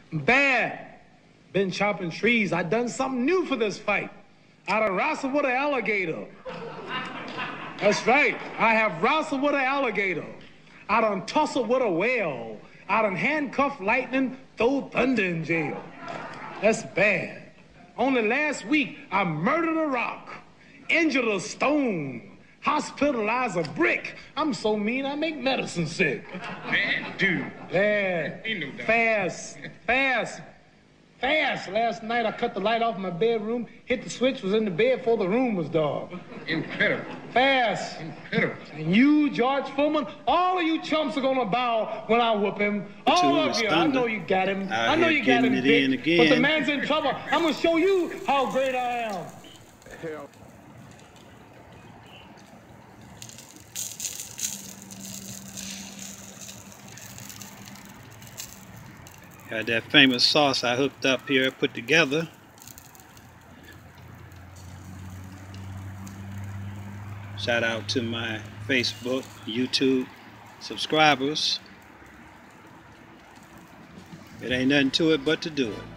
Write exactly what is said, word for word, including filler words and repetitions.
Bad. Been chopping trees. I done something new for this fight. I done wrestled with an alligator. That's right. I have wrestled with an alligator. I done tussled with a whale. I done handcuffed lightning, throw thunder in jail. That's bad. Only last week, I murdered a rock, injured a stone, hospitalized a brick. I'm so mean, I make medicine sick. Bad dude. Bad. Ain't no doubt. Fast. Fast. Fast. Last night, I cut the light off my bedroom, hit the switch, was in the bed before the room was dark. Incredible. Fast. Incredible. And you, George Foreman, all of you chumps are gonna bow when I whoop him. All of you. I know you got him. Out I know here you got him getting it in big. again. But the man's in trouble. I'm gonna show you how great I am. Hell. Got that famous sauce I hooked up here, put together. Shout out to my Facebook, YouTube subscribers. It ain't nothing to it but to do it.